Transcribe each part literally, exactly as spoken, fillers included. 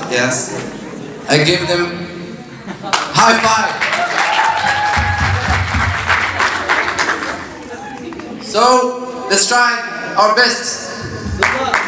Yes. I give them high five. So let's try our best. Good luck.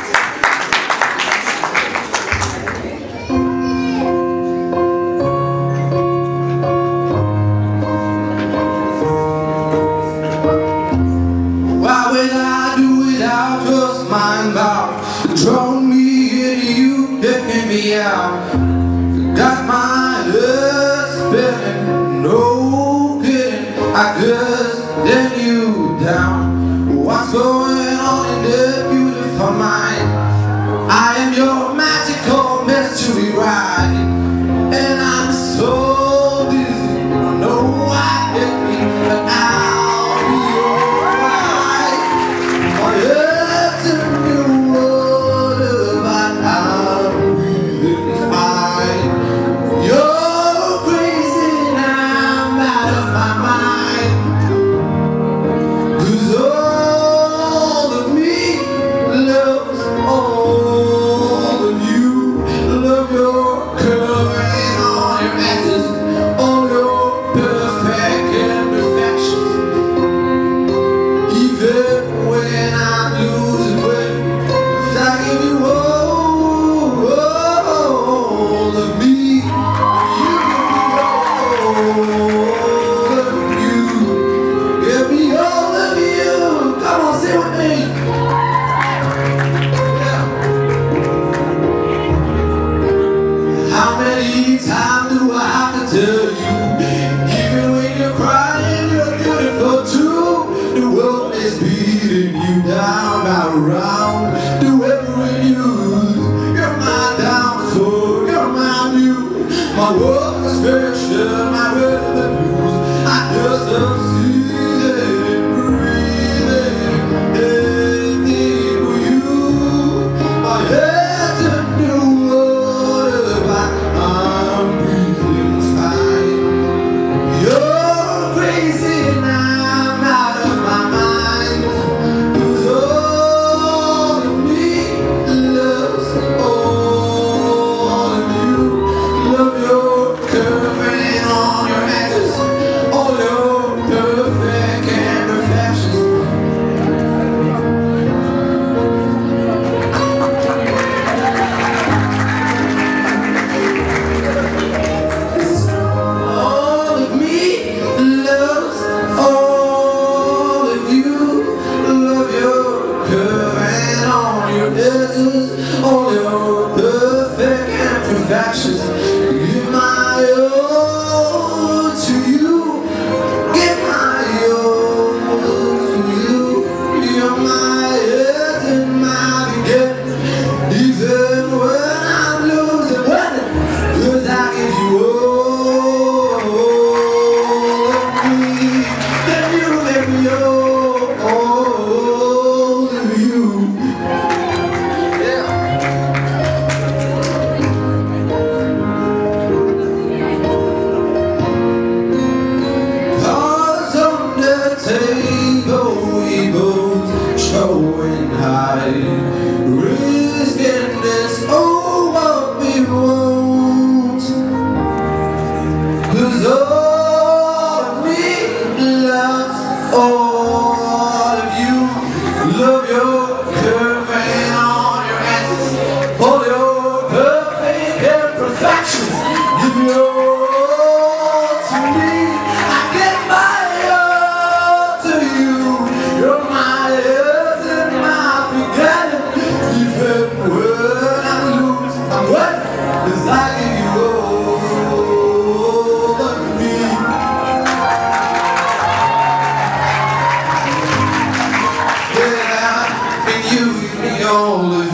Why would I do without just mind about draw me into you, taking me out? Got my head spinning, no kidding. I just let you down. What's going on in the beautiful mind? I am your magical mystery ride, and I'm so dizzy. I know why hit me, but I'll be alright. My head's in the water, but I'm breathing fine. You're crazy and I'm out of my mind, 'cause all of me loves all of you. Love your curving on your edges, all your perfect imperfections. Even when I'm losing weight, 'cause I give you all, all of me. You give me all of you. Give me all of you. Come on, sing with me. Yeah. How many times do I have to tell you? Even when you're crying, you're beautiful too. The world is beating you down, not around. Do everything you lose. You're my downfall, you're my muse. My world is special, my rhythm blues. I just don't see it, breathing, anything for you. My head's in the water, but I'm breathing fine. You're crazy and I'm out of my mind, 'cause all of me loves all of you. Love your curving on your edges, all your perfect imperfections. All of me loves all of you. Love your curving on your edges, all your perfect imperfections. Give my all to you. Give my all to you. You're my head and my beginning. Even when I'm losing, winning, 'cause I give you all of me. Then you give me all, all of you. Yeah. Cards on the table, we both showing high, risking this, oh what we want. 'Cause all of me loves all of you. Love your curving on your edges, all your perfect imperfections. Give your all to me. I give my all to you. You're my head and my beginning. Even when I lose, I'm winning, 'cause I give you all of me. Yeah, and you give me all of